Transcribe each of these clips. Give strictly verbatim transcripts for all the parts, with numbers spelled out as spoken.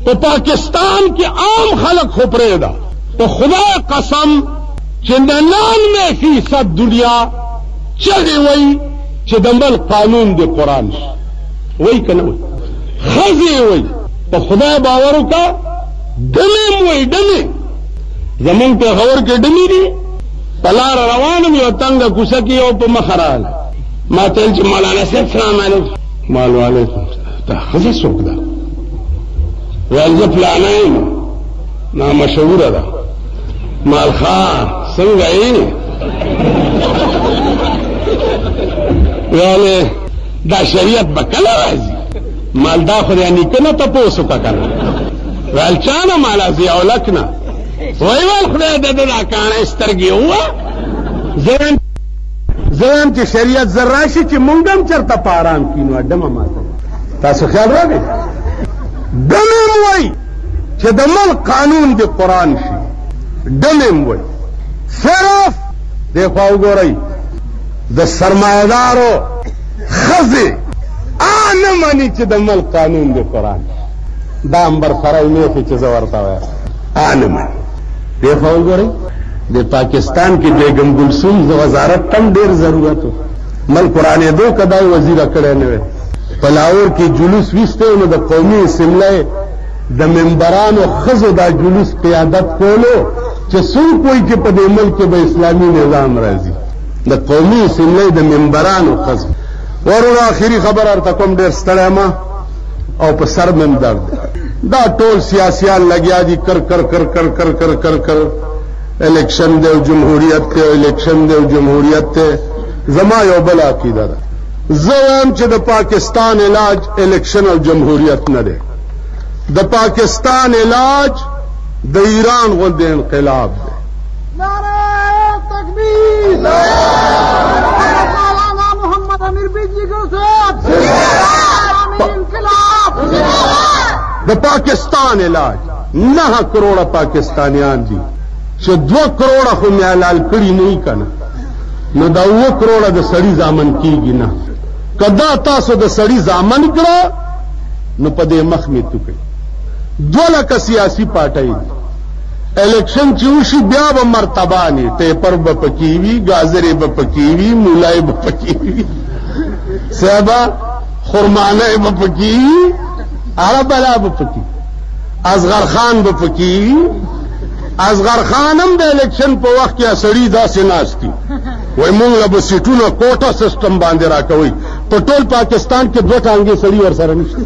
په پاکستان کې عام خلق خو پرېږده په خدای قسم چې ننانوے فیصد دنیا چغې وایي چې د ملک قانون دی قرآن شي وایي که نه وایي ښځې وایي په خدای باور وکړه ډمې م وایي ډمې زمونږ پېښور کې ډمې دي په لاره روان یم یو تنګه کوڅه کې یو په مخه راغله ما ته ویل چې مولانا صاحب سلام علیکم ما ویل وعلیکم دا ښځه څوک ده ویل زه فلانه یم نامشهوره ده مال ښه څنګه یې ویل دا شریعت به کله راځي مال دا خو د نیکه نه تپوس وکړه که نه ویل چا نه مالا ضیاءالحق نه وی ویل خدای د ده دا کاڼی سترګې ووه زه وایم چې شریعت زر راشي چې مونږ هم چېرته په ارام کینو ډمه ماته تاسو خیال راغی ډمې م وایي چې د ملک قانون د قرآن شي ډمې م وایي صرف دی خوا وګورئ د سرمایهدارو ښځې آ نه مني چې د ملک قانون د قرآن شي دا امبر سری میخې چې زه ورته وایم آ نه مني دی خوا وګورئ د پاکستان کې بیگم گلسوم د وزارت تم ډیر ضرورت و مل قرآنېدو که دای وزیره کړی نه وی په لاهور کې جلوس ویستی نو د قومي اسمبلی د ممبرانو ښځو دا جلوس قیادت کولو چې څوک وایي چې په دې ملک کې به اسلامي نظام راځي د قومي اسمبلی د ممبرانو ښځو ورونو آخري خبر ورته کوم ډېر ستړی ما او په سر مې هم درد دا ټول سیاسیان لګیا دي کر کر کر کر کر کر کر کر الیکشن دی او جمهوریت دی الیکشن دی او جمهوریت دی زما یو بل عقیده ده زه وایم چې د پاکستان علاج الیکشن او جمهوریت نه دی د پاکستان علاج د ایران غوندې انقلاب دی نعرہ تکبیر مولانا محمد امیر بیجی کو صاحب انقلاب د پاکستان علاج نه کروڑه پاکستانیان دي چې دوه کروڑه خو مې حلال کړي نه وي که نه نو دا اوه کروڑه د سړي زامن کېږي نه که دا تاسو د سړي زامن کړه نو په دې مخ مې تو کوي دوه لکه سیاسي پارټۍ دي الیکشن چې وشي بیا به مرتبانې ټیپر به پکې وي ګازرې به پکې وي مولای به پکې وي صاحبه خرمانۍ به پکې وي هغه بلا به پکې اصغر خان به پکې وي اصغر خان هم د الیکشن په وخت کې سړي داسې ناست دي وایي مونږ له به سیټونه کوټه سسټم باندې راکوئ په ټول پاکستان کې دوه ټانګې سړي ورسره نشته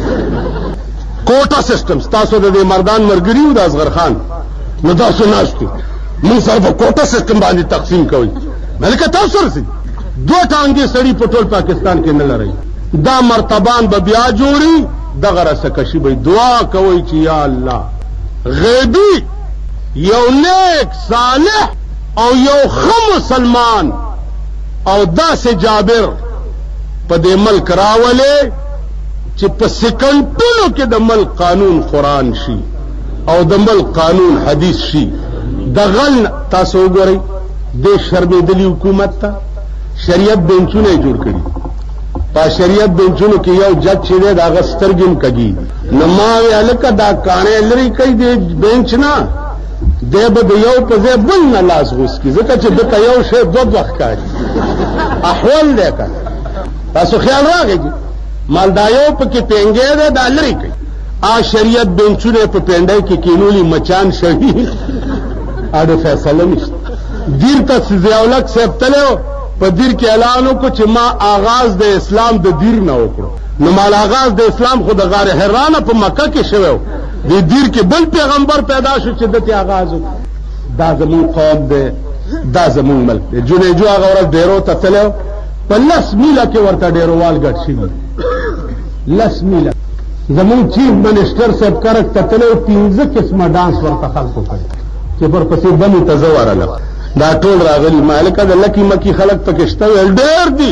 کوټه سسټم ستاسو د دې مردان ملګري وو د اصغر خان نو داسې ناست دي مونږ سره په کوټه سسټم باندې تقسیم کوئ ملکه تاسو رسئ دوه ټانګې سړي په ټول پاکستان کې نه لرئ دا مرتبان به بیا جوړي دغه رسکشي به دعا کوئ چې یا الله غیبي یو نیک صالح او یو ښه مسلمان او داسې جابر په دې ملک راولې چې په سکنډونو کې د ملک قانون قرآن شي او د ملک قانون حدیث شي د غل تاسو وګورئ دې شرمېدلي حکومت ته شریعت بینچونه یې جوړ کړي په شریعت بینچونو کې یو جج چې دی د هغه سترګې هم کږي نو ما وې هلکه دا کاڼی لرې کوي دې بینچ نه دی به د یو په ځای بل نه لاس غوس کړي ځکه چې دته یو شی دوه دوه ښکاري احول دی که تاسو خیال راغی مال دا یو پکې پینګی دی دا لرې کوي آ شریعت بینچونه په پینډۍ کې کینولي مچان شوي اډو فیصله نشته دیر ته ضیاءالحق صاحب تللی و په دیر کې اعلان وکړو چې ما آغاز د اسلام د دیر نه وکړو نو مال آغاز د اسلام خو د غار حرانه په مکه کې شوی و د دیر کې بل پیغمبر پیدا شو چې دته آغاز وکړو دا زمون قوم دی دا زمون ملک دی جنیجو هغه ورځ ډیرو ته تللی و په لس میله کې ورته ډیرووال ګډ شوي لس میله زمون چیف منسټر صاحب کرک ته تللی و پنځه قسمه ډانس ورته خلکو کړی چې ورپسې بلې ته زه ورغلم دا ټول راغلي ما هلکه د لکي مکي خلک پکې شته ویل ډېر دي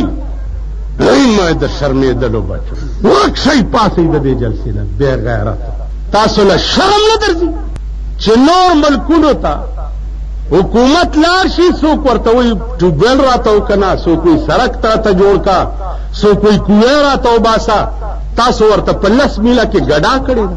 ما د شرمېدلو بچو وک شئ پاسئ د دې جلسې نه بې غیرت تاسو له شرم نه درځي چې نور ملکونو ته حکومت لاړ شي څوک ورته وایي ټیوبویل راته وکنه څوک وایي سړک راته جوړ کا څوک وایي کوې راته وباسه تاسو ورته په لس میله کې ګډا کړې ده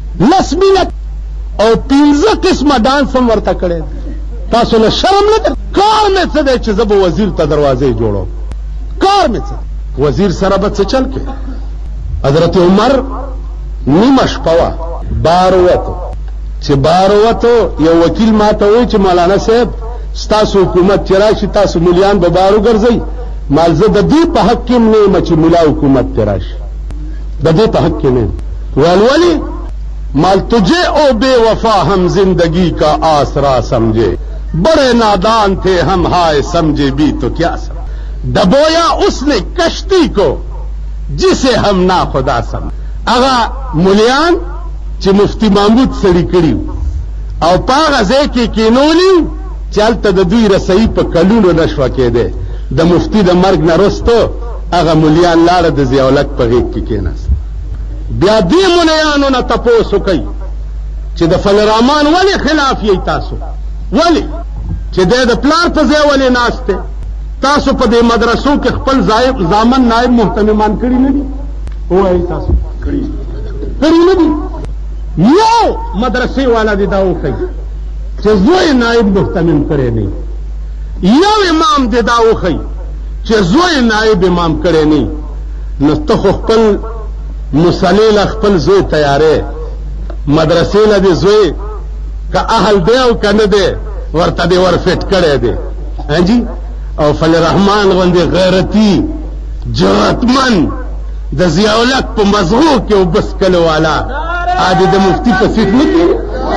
لس مینت او پنځه قسمه ډانس هم ورته کړی تاسو له شرم نه ده کار مې څه دی چې زه به وزیر ته دروازې جوړوم کار مې څه وزیر سره به څه چل کې حضرت عمر نیمه شپه وه بار ووتو چې بار ووتو یو وکیل ما ته وایي چې مولانا صاحب ستاسو حکومت چې راشي تاسو ملیان به بار وګرځئ مال زه د دې په حق کې هم نه یم چې ملا حکومت ته راشي د دې په حق کې نه یم ویل ولې مال تجھے او بے وفا ہم زندگی کا آسرا سمجھے بڑے نادان تھے ہم ہائے سمجھے بھی تو کیا سمجھے ڈبویا اس نے کشتی کو جسے ہم نا خدا سمجھے اغا ملیان چې مفتی محمود سړي کړي او پاغه ځای کې کینولیو چې هلته د دوی رسایي په کلونو نشوه کېدی د مفتی د مرګ نه وروسته هغه ملیان لاړه د ضیاءالحق په غېږ کې کېناست بیا دې ملیانو نه تپوس وکئ چې د فل الرحمن ولې خلاف یې تاسو ولې چې دی د پلار په ځای ولې ناست دی تاسو په دې مدرسو کې خپل زامن نایب محتممان کړي نه دي ووایئ تاسو کړي کړي نه دي یو مدرسې والا دې دا وښیي چې زوی نایب محتمم کړی نه یو امام دې دا وښیي چې زوی نایب امام کړی نه نو ته خو خپل مصلی له خپل زوی تیارې مدرسې له دې زوی که اهل دی او که نه دی ورته دې ورفټ کړی دی جی او فل الرحمن غوندې غیرتي جرأتمن د ضیاءالحق په مزغو کې وبس کلو والا آدھے د مفتی په سیټ نه کېږي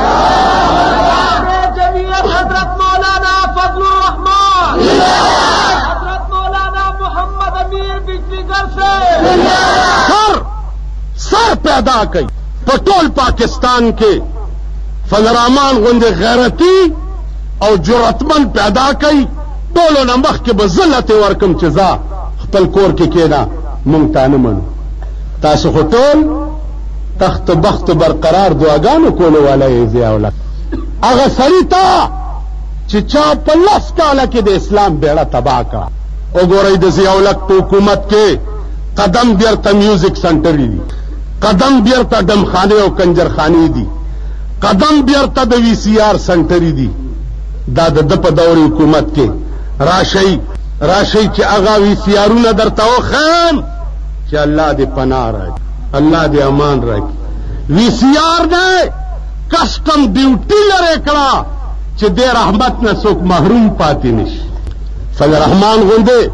حضرت مولانا فضل الرحمان حضرت مولانا محمد امیر بجلیگر سے سر سر پیدا کئی په ټول پاکستان کې فضل الرحمان غوندې غیرتي او جرأتمن پیدا کئی ټولو نه مخکې به زه لتې ورکم چې ځه خپل کور کې کېنه مونږ تا نه منو تاسو خو ټول تخت بخت برقرار دعاګانو کولو والا یې ضیاءالحق هغه سړي ته چې چا په لس کاله کې د اسلام بیړه تباه کړه وګورئ د ضیاءالحق په حکومت کې قدم بیرته میوزیک سنټرې دي قدم بیرته ډمخانې او کنجرخانې دي قدم بیرته د وی سی آر سنټرې دي دا د ده په دور حکومت کې راشئ راشئ چې هغه وی سی آرونه درته وښیم چې الله دې پناه راکړي الله دې امان راکړي وی سی آر نه کسٹم ڈیوٹی لرے کړه چې دې رحمت نه څوک محروم پاتې نشي فضل الرحمن غوندې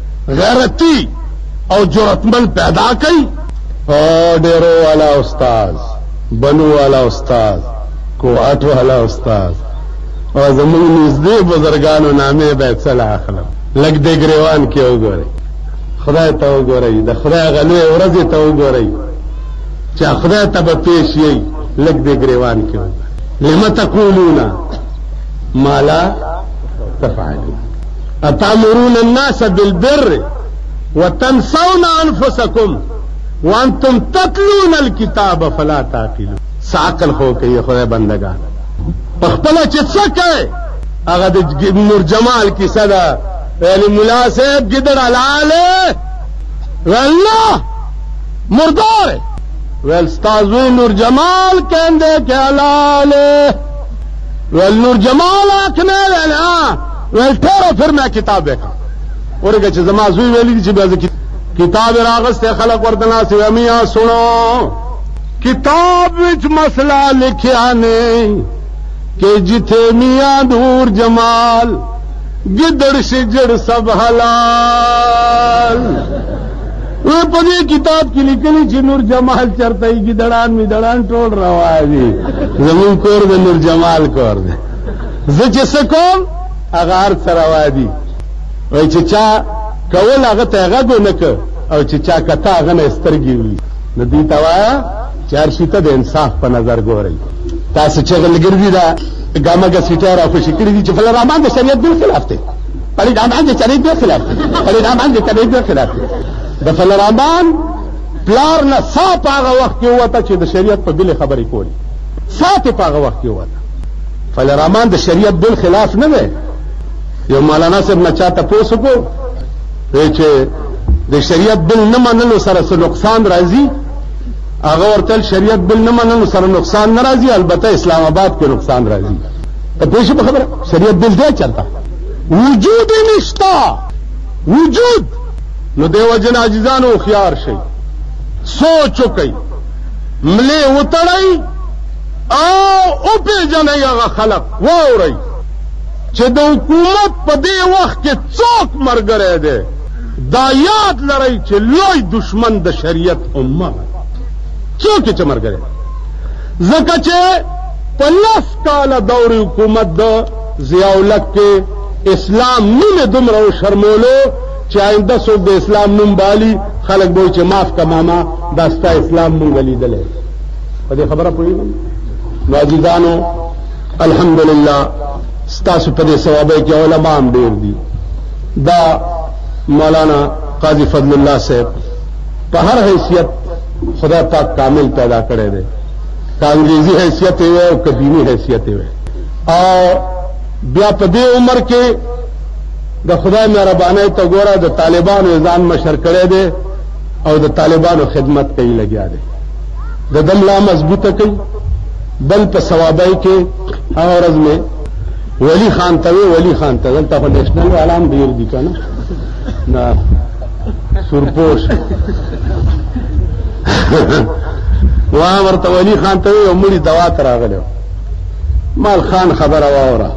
غیرتي او جرأتمن پیدا کړي او ډیرو والا استاد بنو والا استاد کوهاټ والا استاد او زموږ نږدې بزرګانو نامې به څه اخلم لږ دې ګریوان کې وګورئ خدای ته وګورئ د خدای غلوې ورځې ته وګورئ چې خدای ته به پیش یې لږ دې ګریوان کې وګورئ لم تقولون ما لا تفعلون اتامرون الناس بالبر وتنسون انفسكم وانتم تتلون الكتاب فلا تعقلون ساقل خو کوي خدای بندگان خپل چې څه کوي هغه د نور جمال کیسه ده ویلی ملا صاحب گدڑ حلاله والله مردار ویل ستازوی نور جمال کہندے کہ حلاله ویل نور جمال آکنے ویل ہاں ویل ٹھیرو پھر میں کتاب دیکھا ورگا چھ زمان زوی ویلی چھ بیازی کتاب راغست خلق وردنا سی ومیاں سنو کتاب وچ مسئلہ لکھیا نے کہ جتھے میاں نور جمال گدڑ شجر سب حلال وہ پدی کتاب کی لکھلی چھ نور جمال چرتا ہی گدڑان می دڑان ٹوڑ روا دی زمین کور دے نور جمال کور دے زچ سکوم اغار سروا دی وی چچا کول اغا تیغا گو نک او چچا کتا اغا نسترگی ہوئی ندی توایا چار شیطہ دے انصاف پا نظر گو رہی تاسو چغل گردی دا گاما گا سیٹا را خوشی کردی چھ فل الرحمن دے شریعت بل خلاف تے پلی الرحمن دے شریعت بل خلاف تے پلی الرحمن دے شریعت بل خلاف تے دا فل الرحمن پلار نا سات آغا وقت کی ہوا تا چھ دا شریعت پا بل خبری کولی سات پا آغا وقت کی ہوا تا فل الرحمن دا شریعت بل خلاف نوے یو مولانا صاحب نا چاہتا پوسو کو وی چھ دا شریعت بل نمانلو سر سو نقصان رازی هغه ورته شریعت بل نه مننه سره نقصان ناراضي البته اسلام آباد کې نقصان راځي ته پوه شئ خبره شریعت بل دی چلتا وجود نشتا وجود نو دیو جن عاجزانو خيار شي سوچ وکي ملي وتړی او او په جنای هغه خلق ووري چې د حکومت په دې وخت کې څوک مرګره دی دا یاد لرئ چې لوی دشمن د شریعت امه څوک چې مرګره ځکه چې په لس کاله دور حکومت د ضیاءالحق کې اسلام نوم دومره شرمولو چې آینده څوک د اسلام نوم بالي خلک به چې معاف کا ماما دا ستا اسلام مونږ لیدلی په دې خبره پوهېږم نو عزیزانو الحمدلله ستاسو په دې ثوابه کې علما هم ډېر دي دا مولانا قاضی فضل الله صاحب په هر حیثیت خدا پاک کامل پیدا کړی دی که انګریزي حیثیت یې وی او که دیني حیثیت یې وی او بیا په دې عمر کې د خدای مهربانۍ ته ګوره د طالبانو ځان مشر کړی دی او د طالبانو خدمت کوي لګیا دی د دم لا مضبوطه کوي بل په ثوابای کې هغه ورځ مې ولی خان ته ولی خان ته دلته په نیشنل والا ډیر دي که نه نه سورپوش واه ورته ولی خان ته یو مړي دوا ته راغلی مال خان خبره واوره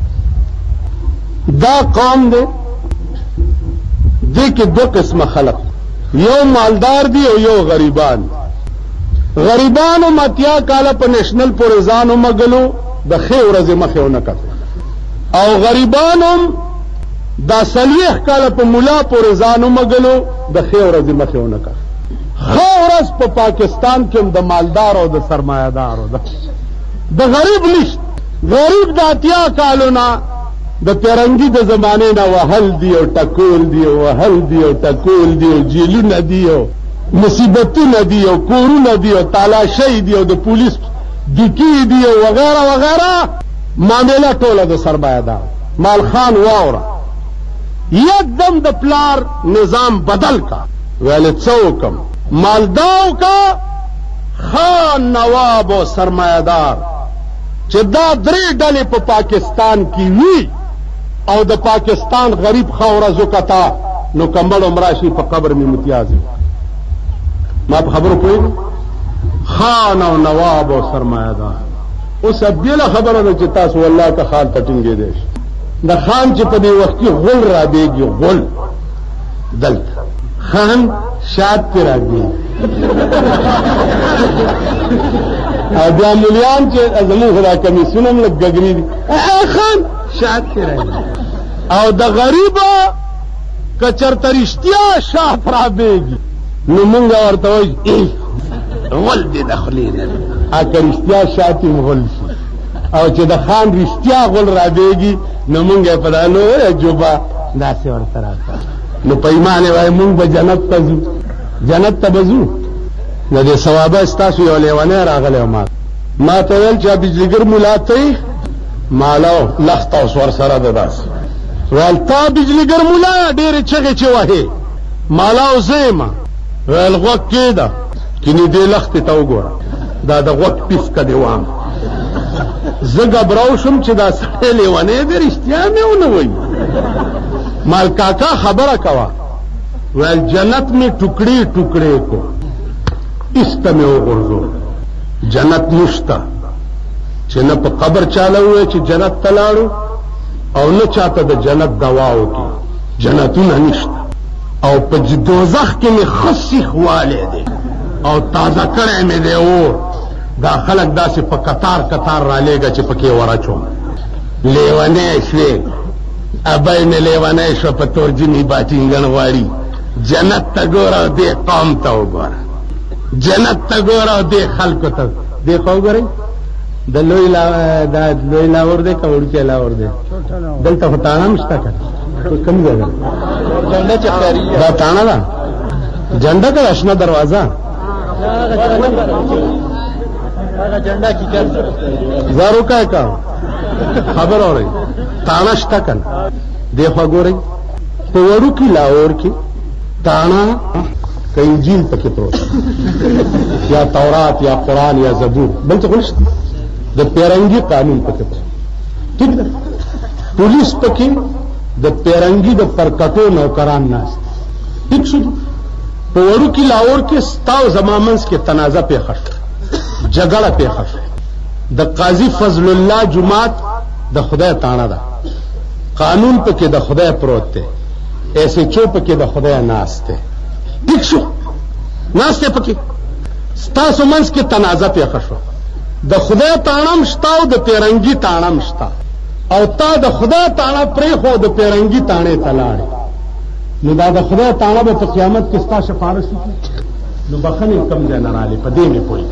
دا قوم دی دې کې دو قسمه خلق یو مالدار دی او یو غریبان غریبانو متیا کاله په نېشنل پورې ځانو مګلو د ښې ورځې مخې ونه کړ او غریبانو دا سلیح کاله په مولا پورې ځانو مګلو د ښې ورځې مخې ونه کړ ښه ورځ په پاکستان کې د مالدار او د سرمایه‌دارو ده د غریب نشته غریب د اتیا کالو نه د پیرنګي د زمانه نه وهل دی او ټکول دی او وهل دی او ټکول دی او جیلونه دی او مصیبتونه دی او کورونه دی او تالاشۍ دی او د پولیس ډیکی دی او وغیرہ وغیرہ معاملې ټوله د سرمایه‌دار مال خان واوره یکدم د پلار نظام بدل کا ویل څوکم مالداو کا خان نواب او سرمایه‌دار چې دا درې ډلې په پاکستان کې وي او د پاکستان غریب خاورزو کتا نو کمبل عمراشی په قبر می متیازي ما په خبرو پوهیږم خان او نواب او سرمایه‌دار اوس بیله خبره ده چې تاسو والله که خان پټینګې دي د خان چې په دې وخت کې غول را دیږي غول دلته خان شاد پر راځي او بیا مليان چې زموږ خدا کمیسونه هم لږ ګګري دي خان شاد پر راځي او د غریبه که چرته رښتیا شاد را بیږي نو مونږ ورته وایي غول دې د خولې نه ا که رښتیا شاتي غول شي او چې د خان رښتیا غول را بیږي نو مونږ په دانو جوبا داسې ورته راځي نو په ایمان وای مونږ به جنت ته ځو جنت ته به ځو نو دې ثوابه ستاسو یو لیونی راغلی ما ما ته ویل چې بجلیګر ملا ته مالو لخت او سور سره ده داسې ویل تا بجلیګر ملا ډېرې چغې چې وهې مالاو زیمه ویل غوږ کېده کینی دې لختې ته وګوره دا د غوږ پیسکه دې وام زه ګبراو شم چې دا سړی لیونی دی رښتیا مې ونه وایي مال کاکا خبره کوه ویل جنت میں ٹکڑے ٹکڑے کو است میں وغورځو جنت نشته چې نه په قبر چاله وې چې جنت ته لاړو او نه چاته د جنت دوا وکړي جنتونه نشته او په دوزخ کې مې خسیخ والی دی او تازه کړی مې دی اور دا خلک داسې په قطار قطار را لېږه چې پکې ورچوم لیونی شوې ابی مې لیونی شوه په تورجمې باټینګن غواړي جنت ته ګوره او دې قوم ته وګوره جنت ته ګوره او دې خلکو ته دې خو وګورئ د لوی دا لوی لاور دی که وړوکی لاور دی دلته خو تاڼه هم شته که کوم ځای ده دا تاڼه ده جنډه که اشنا دروازه زارو کا کا خبر اورئ تاڼه شته که دې خوا ګورئ په وړوکي لاور کې تاڼه که انجیل پکې پروت یا تورات یا قرآن یا زبور بل څه نشته د پیرنګي قانون پکې پروت ٹھیک ده پولیس پکې د پیرنګي د پرکټو نوکران ناست ٹھیک شو په وړو کې لاهور کې ستاو زمامنس کې تنازع پیښه جګړه پیښه د قاضي فضل الله جماعت د خدای تاڼه ده قانون پکې د خدای پروت دی ایسے چو پکې د خدای ناس دی ٹھیک شو ناس ته پکې ستاسو منځ کې تنازع پیښه شو د خدای تاڼه شتا او د پیرنګي تاڼه شتا او تا د خدای تاڼه پرې خو د پیرنګي تاڼه تلاړې نو دا د خدای تاڼه به په قیامت کې ستا شفاعت وکړي نو بخنه کم ځای نه رالی په دې مې پوي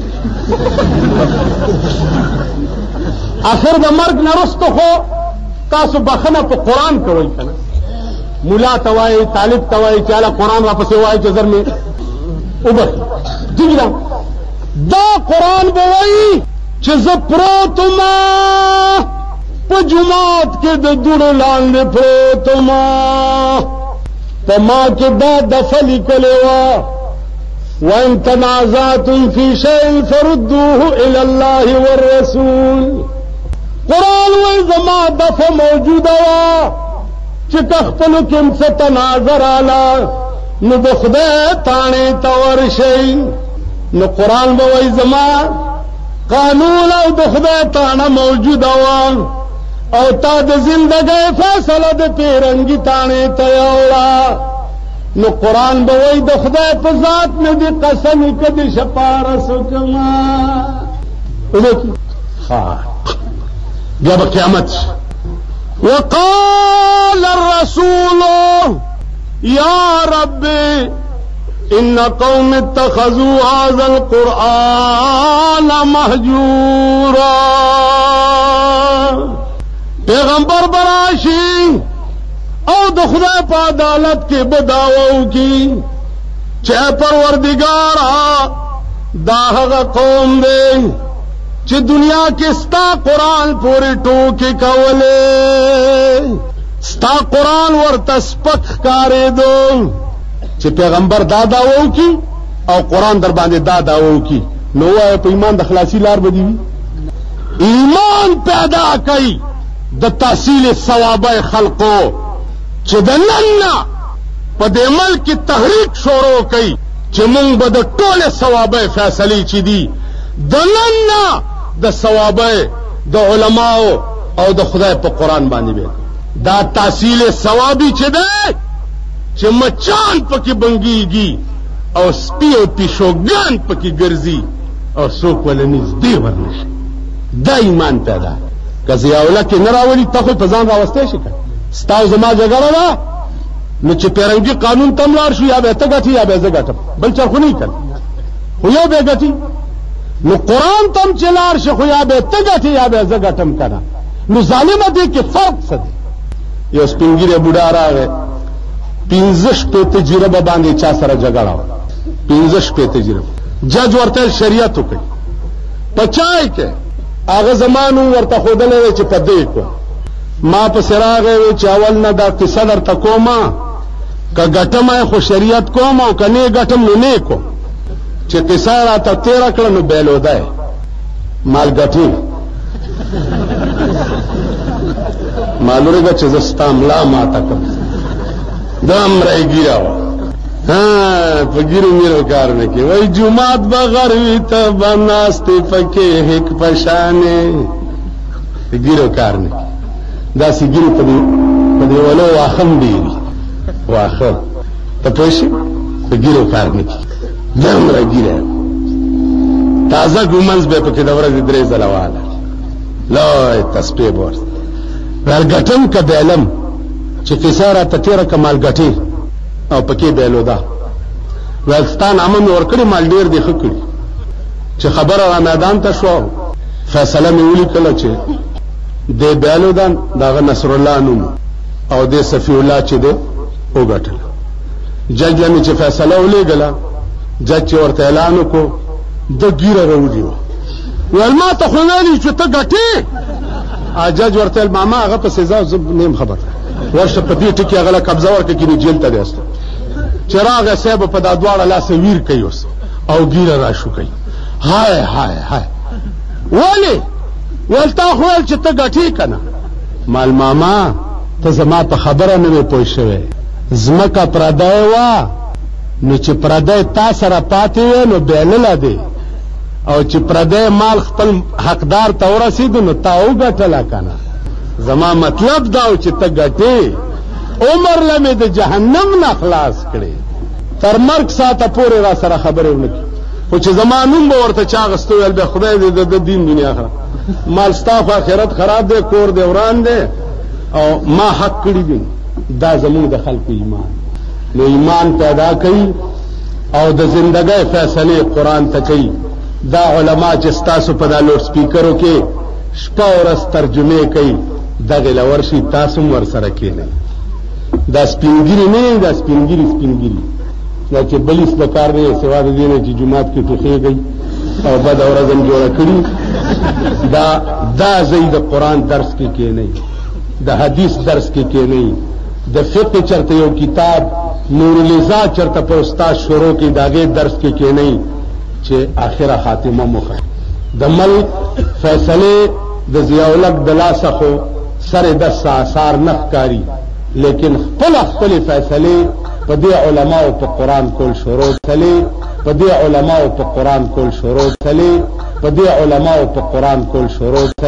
اخر د مرګ نه وروسته خو تاسو بخنه په قرآن کوئ کنه مولا توای طالب توای چې الله قرآن واپس وایي چې زر مې وبخ دیګلا دا قرآن به وایي چې زه پروت ما په جماعت کې د دوړو لاندې پروت ما په ما کې دا دفه لیکلې وه وإن تنازعتم في شيء فردوه إلى الله والرسول قرآن وزما دفع موجوده وا چې تخپلو کې څه تنازع رااله نو د خدای تاڼې ته ورشئ نو قرآن به وایي زما قانون او د خدای تاڼه موجوده وا او تا د زندګۍ فیصله د پیرنګي تاڼې ته یوړه نو قرآن به وای د خدای په ذات نه دی قسم کدي شپارس کما ولیکي ها بیا به قیامت وقال الرسول يا رب ان قوم اتخذوا هذا القرآن مهجورا پیغمبر براشي او د خدای په عدالت کې بداوو کی چې پروردگارا دا هغه قوم دی چې دنیا کې ستا قرآن پورې ټوکې کولې ستا قرآن ورته سپک ښکارېدو چې پیغمبر دا داوو کی او قرآن در باندې دا داوو کی نو وایه په ایمان د خلاصي لار به دي وي ایمان پیدا کوي د تحصیل ثوابه خلقو چې د نن نه په دې ملک تحریک شروع کړي چې مونږ به د ټوله ثوابه فیصلې چې دي د نن نه د ثوابه د علماو او د خدای په قرآن باندې به دا تحصیل ثوابي چې ده چې مچان پکې بنګيږي او سپي او پیشوګان پکې ګرځي او څوک ولې نږدې ورنشي دا ایمان پیدا که ضیاءالله کې نه راولي ته خو په ځان راوستی شي که ستاو زما جګړه ده نو چې پیرنګي قانون ته ملاړ شو یا به ته ګټې یا به زه ګټم بل چل خو نه کړ خو یو به ګټي نو قرآن ته هم چې لاړ شي خو یا به ته ګټې یا به زه ګټم که نه نو ظالمه دې کې فرق څه دی یو سپین ږیری بوډا راغی پنځه شپېته جربه باندې چا سره جګړه وه پنځه شپېته جربه جج ورته شریعت وکړي په چای کې هغه زمانو ورته ښودلی دی چې په دې کو ما پسې راغی وی چې اول نه دا قصه درته کومه که ګټم خو شریعت کوم او که نه ګټم نو نه کوم چې قصه راته تېره کړه نو بیلوده یې مالګټي معلومه ده چې زه ستا ملا ماته کړم دا مری ګیره وه ها په ګیرو میرو کار نه کوي وایي جومات به غر وي ته به ناستې پکې هک په شانې په ګیرو کار نه کوي داسې ګیرو په دې ولو واښه هم ډېري واښه ته پوه شې په ګیرو کار نه کوي دا مری ګیره تازه ګومنځ به پکې د ورځې درې ځله واله لوی تسبیح به ورته ورګټم که بیلم چې قصه راته تېره که مالګټې او پکې بیلوده ولستان امن ورکړي مال ډېر دی ښه کړي چې خبره را میدان ته شو فیصله مې ولیکله چې دې بیلودان د هغه نصر الله نوم او دې صفي الله چې دی وګټله جج له مې چې فیصله ولېږله جج چې ورته اعلان وکړو د ګیره راوړي وه ویل ما ته خو نه ویلي چې ته ګټې جج ورته ویل ماما هغه په سزا زه نه یم خبر ورشه په دې ټکي هغه له قبضه ورکړه کینې جیل ته دی استو چراغ صاحب په دا دواړه لاس ویر کوي اوس او ګیره را شو کوي هاي هاي هاي ولی ولتا خو چې ته غټي کنه مال ماما ته زما په خبره نه پوه شوې زمکه پردای وا نو چې پردای تا سره پاتې وې نو بیلل دی او چې پردای مال خپل حقدار ته ورسید نو تا وګټل کنه زما مطلب دا چې ته غټي عمر لمه د جهنم نه خلاص کړي تر مرګ ساته پورې را سره خبره ونکړي خو چې زمانوم به ورته چا غستو ول به خدای دې د دین دنیا آخرت مال ستاف آخرت خراب دی کور دی وران دی او ما حق کړی دی دا زموږ د خلکو ایمان نو ایمان پیدا کړي او د زندګۍ فیصله قران ته کوي دا علما چې تاسو په دا لوډ سپیکرو کې شپه ورځ ترجمه کوي دغه لورشي تاسو ور سره کېنئ دا سپینګری نه دا سپینګری سپینګری دا چې بلیس د کار نه سوا د دینه چې جمعات کې ټوخېږي او بد اورزم جوړ کړی دا دا زید قرآن درس کې کې نه د حدیث درس کې کې نه د فقه چرته یو کتاب نور الیزا چرته په استاد شروع کې داګه درس کې کې نه چې اخره خاتمه مخه د مل فیصله د ضیاءالحق د لاسخو سره د ساسار نخکاری لیکن خپل خپل فیصله په دې علماء په قران کول شروع کړي په دې علماء په قران کول شروع کړي په دې علماء په قران کول شروع